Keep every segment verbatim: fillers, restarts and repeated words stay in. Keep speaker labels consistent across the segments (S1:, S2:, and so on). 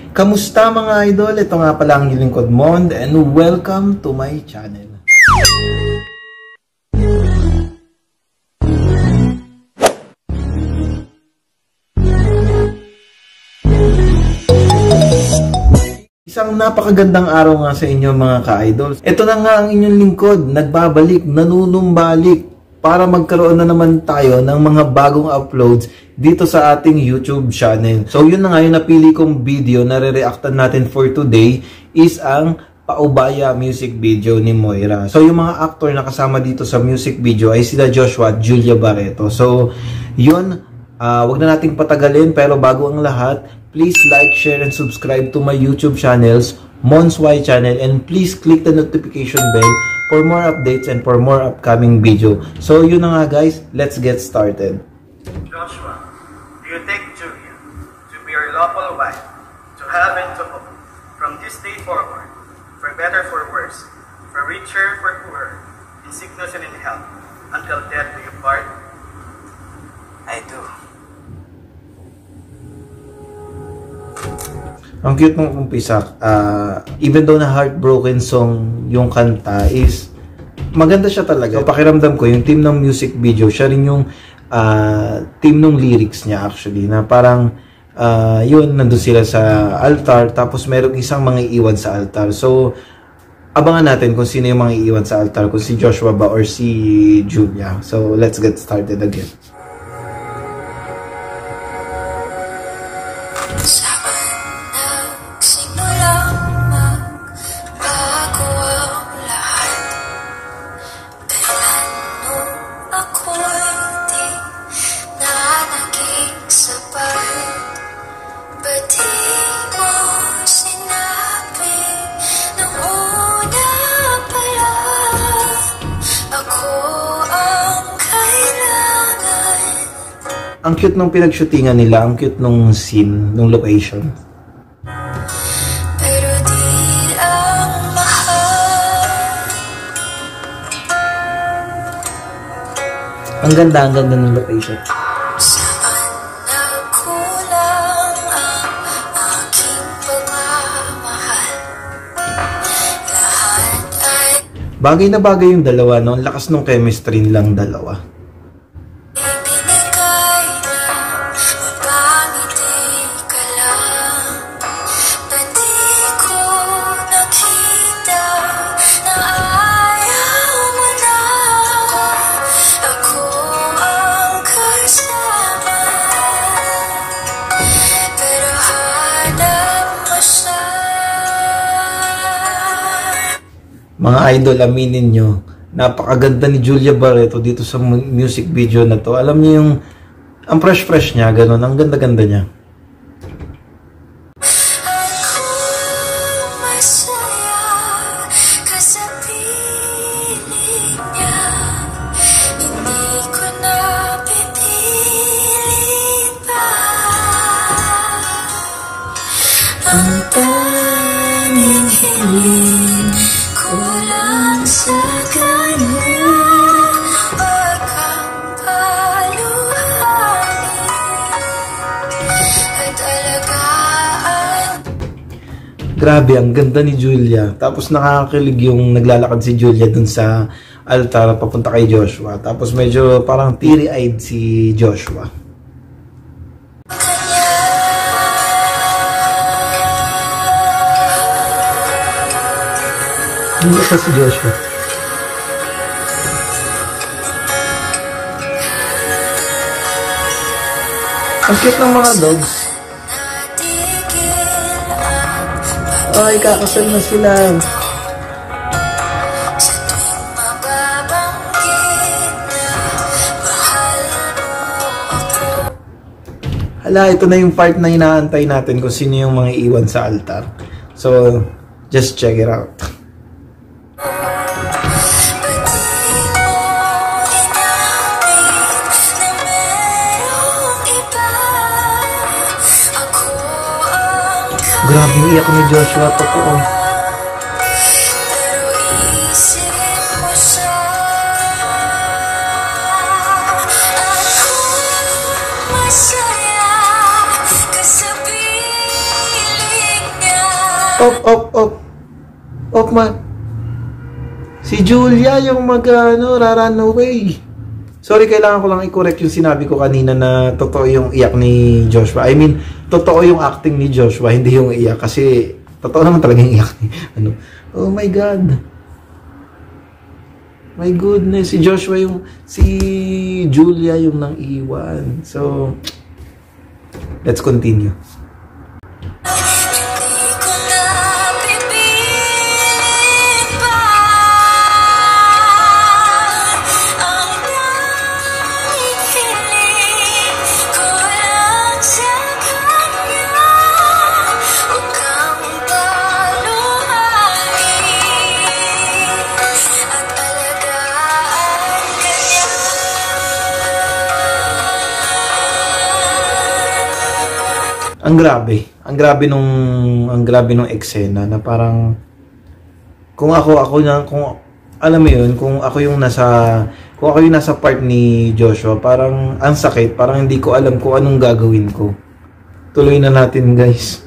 S1: Kamusta mga idol? Ito nga pala ang lingkod Mond and welcome to my channel. Isang napakagandang araw nga sa inyo mga ka-idols. Ito na nga ang inyong lingkod, nagbabalik, nanunumbalik para magkaroon na naman tayo ng mga bagong uploads dito sa ating YouTube channel. So yun na nga yung napili kong video na re-reactan natin for today is ang Paubaya music video ni Moira. So yung mga actor na kasama dito sa music video ay sila Joshua at Julia Barreto. So yun, uh, wag na nating patagalin pero bago ang lahat, please like, share, and subscribe to my YouTube channels, Mons Y Channel, and please click the notification bell for more updates and for more upcoming video. So yun na nga guys, let's get started.
S2: Joshua, do you take Julia to be your lawful wife, to have and to hope, from this day forward, for better for worse, for richer for poorer, in sickness and in health, until death do you part? I do.
S1: Ang cute ng umpisa, uh, even though na heartbroken song yung kanta is maganda siya talaga. So, pakiramdam ko yung team ng music video, siya rin yung uh, team ng lyrics niya actually, na parang uh, yun, nandun sila sa altar tapos merong isang mga iwan sa altar. So abangan natin kung sino yung mga iwan sa altar, kung si Joshua ba or si Julia. So let's get started again. Ang cute nung pinag-shootingan nila, ang cute nung scene, nung location.
S3: Pero di ang mahal.
S1: Ang ganda, ang ganda ng location.
S3: Saan nagkulang ang aking pagmamahal? Lahat ay
S1: Bagay na bagay yung dalawa, no? Ang lakas nung chemistry nilang dalawa. Mga idol, aminin nyo, napakaganda ni Julia Barreto dito sa music video na to. Alam niyo yung, ang fresh-fresh niya, ganun, ang ganda-ganda niya.
S3: Ang tanging hiling kulang sa kanya, wag kang paluhanin at alagaan.
S1: Grabe, ang ganda ni Julia. Tapos nakakakilig yung naglalakad si Julia dun sa altar papunta kay Joshua. Tapos medyo parang teary-eyed si Joshua. Hindi pa si Joshua. Ang cute ng mga dogs. Ay, kakasal na sila. Hala, ito na yung part na inaantay natin kung sino yung mga iwan sa altar. So, just check it out. Grabe, iyak ni Joshua, totoo.
S3: Masaya ka sa piling
S1: Op, op, op. Op, ma. Si Julia yung mag, ano, run away. Sorry, kailangan ko lang i-correct yung sinabi ko kanina na totoo yung iyak ni Joshua. I mean, totoo yung acting ni Joshua, hindi yung iyak. Kasi, totoo naman talaga yung iyak ni, ano. Oh my God. My goodness, si Joshua yung, si Julia yung nang iwan. So, let's continue. Ang grabe. Ang grabe nung ang grabe nung eksena na parang kung ako ako na kung alam mo 'yun, kung ako yung nasa kung ako yung nasa part ni Joshua, parang ang sakit, parang hindi ko alam kung anong gagawin ko. Tuloy na natin, guys.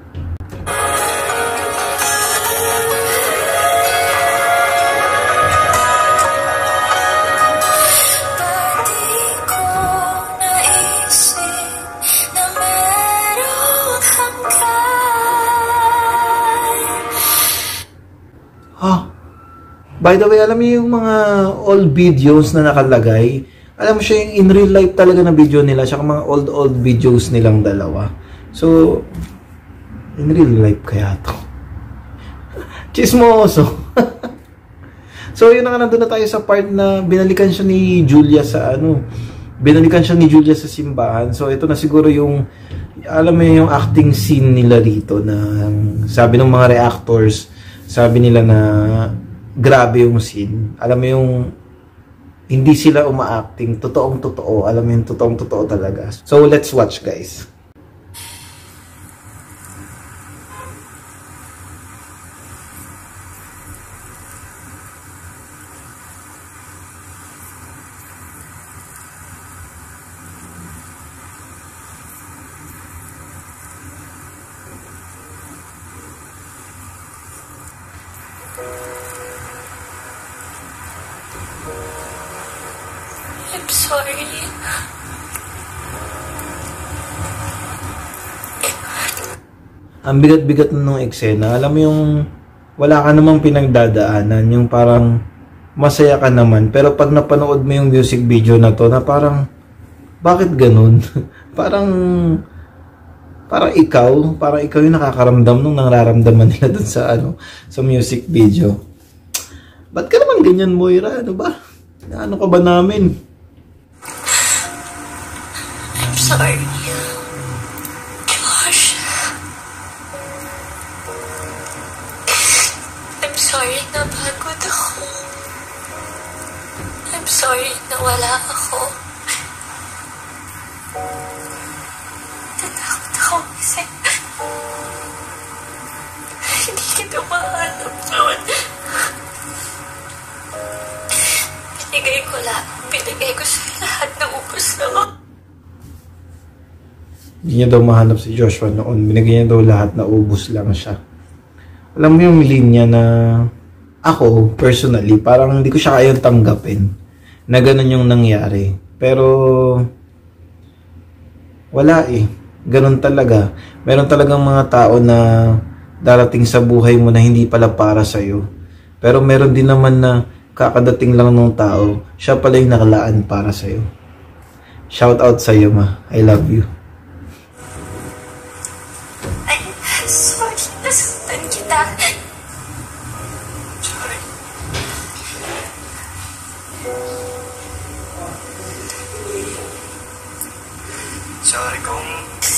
S1: Ah, by the way, alam mo yung mga old videos na nakalagay, alam mo siya yung in real life talaga na video nila, siya mga old old videos nilang dalawa. So, in real life kaya to. Chismoso. So, yun na nga, nandun na tayo sa part na binalikan siya ni Julia sa ano, binalikan siya ni Julia sa simbahan. So, ito na siguro yung, alam mo yung acting scene nila rito na sabi ng mga reactors, sabi nila na grabe yung scene. Alam mo yung hindi sila uma-acting. Totoong totoo. Alam mo yung totoong totoo talaga. So, let's watch, guys.
S3: I'm sorry.
S1: Ang bigat-bigat nung eksena. Alam mo yung wala ka namang pinagdadaanan. Yung parang masaya ka naman. Pero pag napanood mo yung music video na to, na parang bakit ganun? parang parang ikaw, parang ikaw yung nakakaramdam nung nararamdaman nila dun sa ano, sa music video. Ba't ka naman ganyan, Moira? Ano ba? Ano ka ba namin?
S3: I'm sorry. Josh. I'm sorry na pagod ako. I'm sorry na wala ako. Tatakot ako kasi hindi kita mahanap noon. Binigay ko lang. Binigay ko sa lahat na ubos na ako.
S1: Hindi niya daw mahanap si Joshua noon. Binigay niya daw lahat na ubos lang siya. Alam mo yung linya na ako, personally, parang hindi ko siya kayang tanggapin na ganun yung nangyari. Pero wala eh. Ganun talaga. Meron talagang mga tao na darating sa buhay mo na hindi pala para sa'yo. Pero meron din naman na kakadating lang ng tao, siya pala yung nakalaan para sa'yo. Shout out sa'yo, ma. I love you.
S3: Ay, sorry. Nasaktan kita.
S2: Sorry. Sorry kung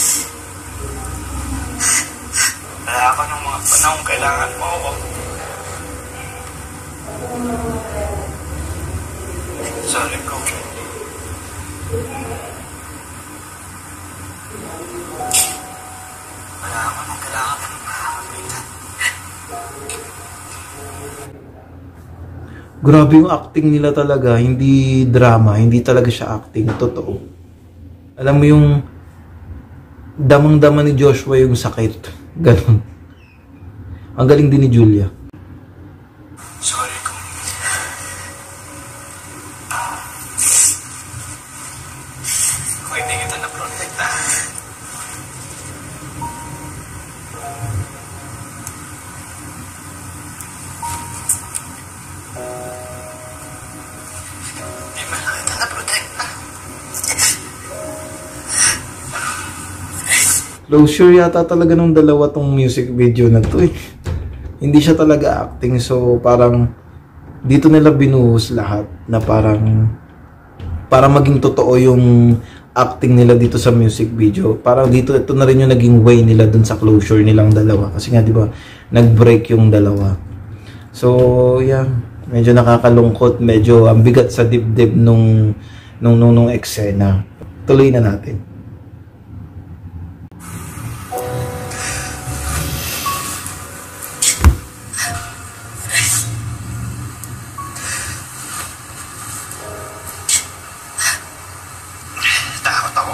S2: wala ako ng mga panahon kailangan mo ako. Sorry kung wala ako ng kailangan ng makakapitan.
S1: Grabe yung acting nila talaga. Hindi drama. Hindi talaga siya acting. Totoo. Alam mo yung damang-dama ni Joshua yung sakit. Ganon. Ang galing din ni Julia.
S2: Sorry kung... Kung hindi kita na-protektahan. Hindi man lang kita na-protektahan.
S1: Closure yata talaga nung dalawa tong music video na to eh. Hindi siya talaga acting, so parang dito nila binuhos lahat na parang para maging totoo yung acting nila dito sa music video. Parang dito ito na rin yung naging way nila dun sa closure nilang dalawa kasi nga 'di ba nag-break yung dalawa. So yeah, medyo nakakalungkot, medyo ang bigat sa dibdib nung nung nung, nung eksena. Tuloy na natin.
S2: Takot ako.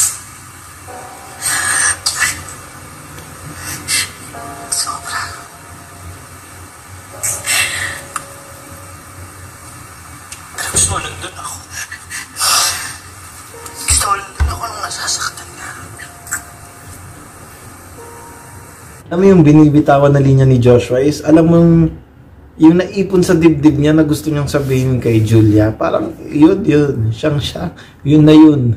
S2: Sobra. Pero gusto mo nandun ako. Gusto mo nandun ako nung nasasaktan ka.
S1: Alam mo yung binibitawan na linya ni Joshua is, alam mo yung naipon sa dibdib niya na gusto niyang sabihin kay Julia, parang yun, yun, siyang siya, yun na yun.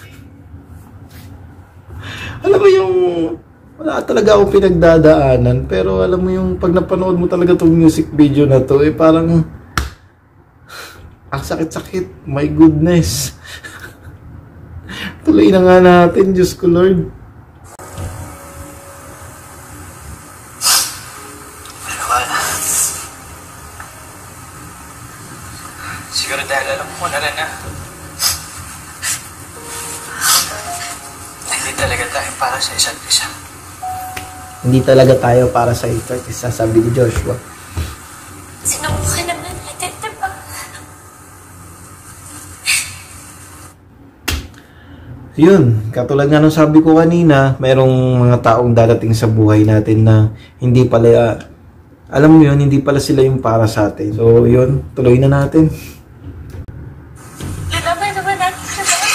S1: Alam mo yung, wala talaga akong pinagdadaanan, pero alam mo yung pag napanood mo talaga tong music video na to, eh parang, ang sakit-sakit, my goodness. Tuloy na nga natin, Diyos ko Lord.
S2: Pero wala. Siguro dahil alam mo na rin na hindi talaga tayo para sa isa't isa.
S1: Hindi talaga tayo para sa isa't isa, sabi ni Joshua.
S3: Sinubukan naman natin, diba?
S1: Yun, katulad nga nung sabi ko kanina, mayroong mga taong dadating sa buhay natin na hindi pala, alam mo yun, hindi pala sila yung para sa atin. So yun, tuloy na natin.
S3: Lalaban naman natin siya ba?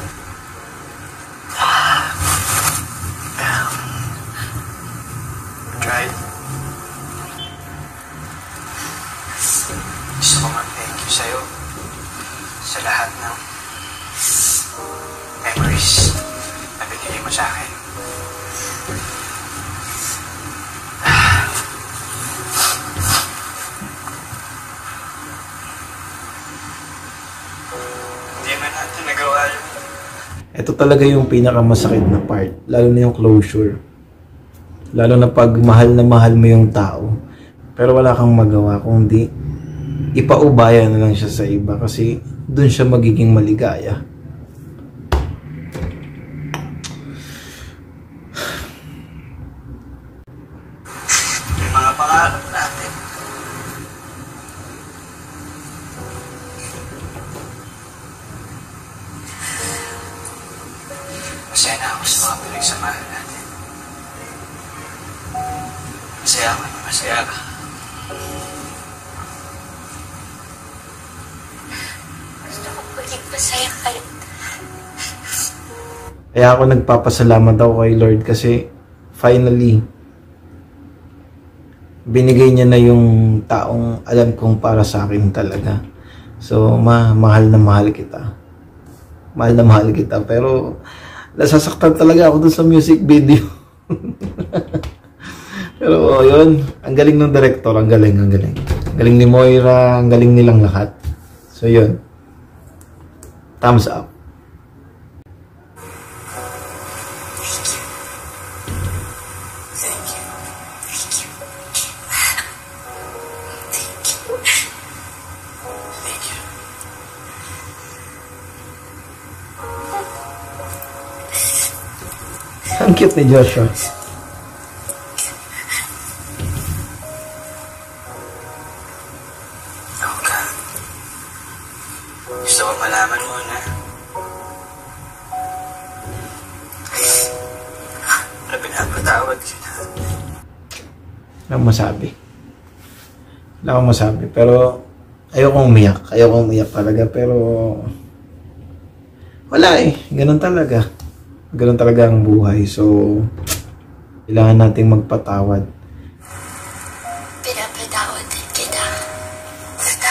S2: Right? Gusto ko mag-thank you sa'yo sa lahat ng memories na binigay mo sa akin. Hindi man natin nagawa yun.
S1: Ito talaga yung pinakamasakit na part, lalo na yung closure. Lalo na pag mahal na mahal mo yung tao, pero wala kang magawa kundi ipaubaya na lang siya sa iba kasi dun siya magiging maligaya.
S2: Yung mga pangarap natin. Masaya na ako sa mga pinagsamahan natin. Masaya ako na masaya ka.
S3: Gusto ko maging masaya kahit
S1: Kaya ako nagpapasalamat ako kay Lord kasi finally binigay niya na yung taong alam kong para sa akin talaga. So, ma mahal na mahal kita. Mahal na mahal kita. Pero, nasasaktan talaga ako dun sa music video. Pero, oh, yun. Ang galing ng director. Ang galing, ang galing. Ang galing ni Moira. Ang galing nilang lahat. So, yun. Thumbs up.
S2: Thank you.
S3: thank you.
S2: Thank you.
S1: Ang cute ni Joshua.
S2: Ako ka. Gusto ko malaman mo na na pinapatawad kita.
S1: Wala akong masabi. Wala akong masabi. Pero, ayokong umiyak. Ayokong umiyak talaga. Pero, wala eh. Ganun talaga. Ganun talaga ang buhay. So, kailangan nating magpatawad.
S3: Pinapatawad din kita. Basta.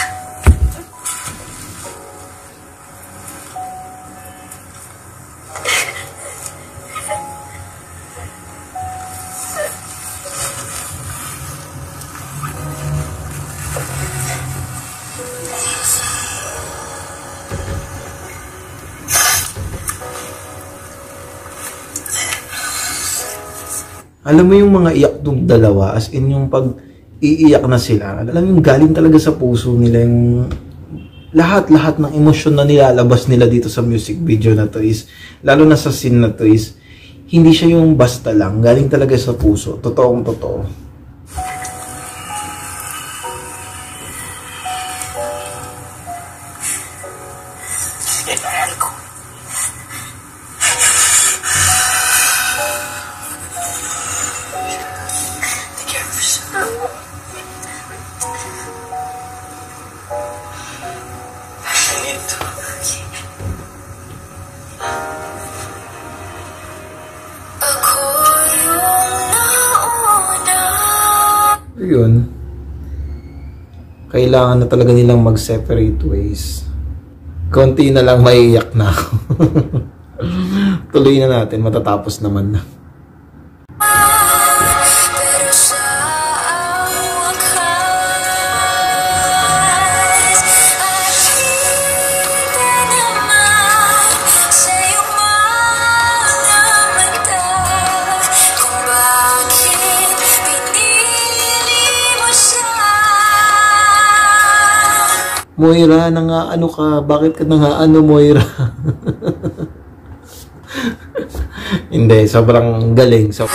S1: Alam mo yung mga iyak ng dalawa, as in yung pag iiyak na sila, alam mo yung galing talaga sa puso nila, yung lahat-lahat ng emosyon na nilalabas nila dito sa music video na to is, lalo na sa scene na to is, hindi siya yung basta lang, galing talaga sa puso, totoong totoo. Yun, kailangan na talaga nilang mag-separate ways. Konti na lang maiiyak na ako. Tuloy na natin, matatapos naman na. Moira, nangaano ka? Bakit ka nangaano, Moira? Hindi, sobrang galing. So,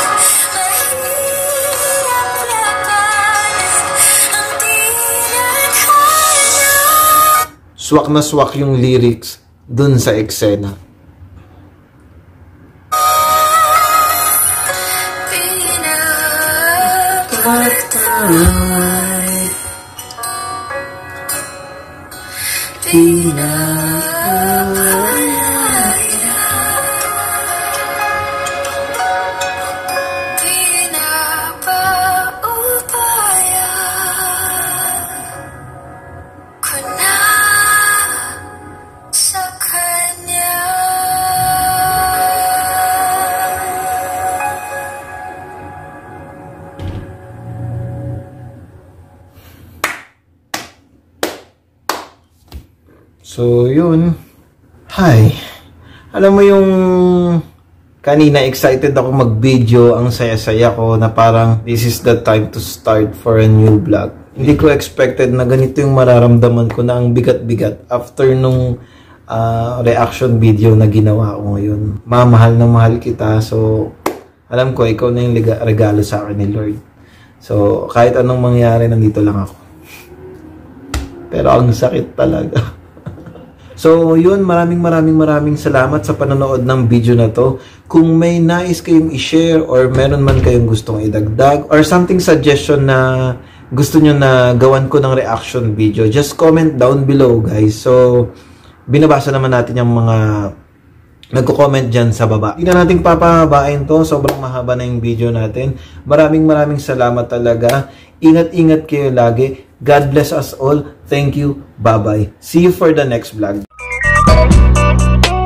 S1: swak na swak yung lyrics dun sa eksena. So, yun. Hi. Alam mo yung kanina excited ako mag-video, ang saya-saya ko na parang this is the time to start for a new vlog. Hindi ko expected na ganito yung mararamdaman ko na ang bigat-bigat after nung uh, reaction video na ginawa ko ngayon. Mamahal na mahal kita. So, alam ko, ikaw na yung regalo sa akin ni Lord. So, kahit anong mangyari, nandito lang ako. Pero ang sakit talaga. So, yun, maraming maraming maraming salamat sa panonood ng video na to. Kung may nais kayong i-share or meron man kayong gustong idagdag or something suggestion na gusto nyo na gawan ko ng reaction video, just comment down below, guys. So, binabasa naman natin yung mga nagko-comment dyan sa baba. Hindi na natin papahabain to. Sobrang mahaba na yung video natin. Maraming maraming salamat talaga. Ingat-ingat kayo lagi. God bless us all. Thank you. Bye-bye. See you for the next vlog.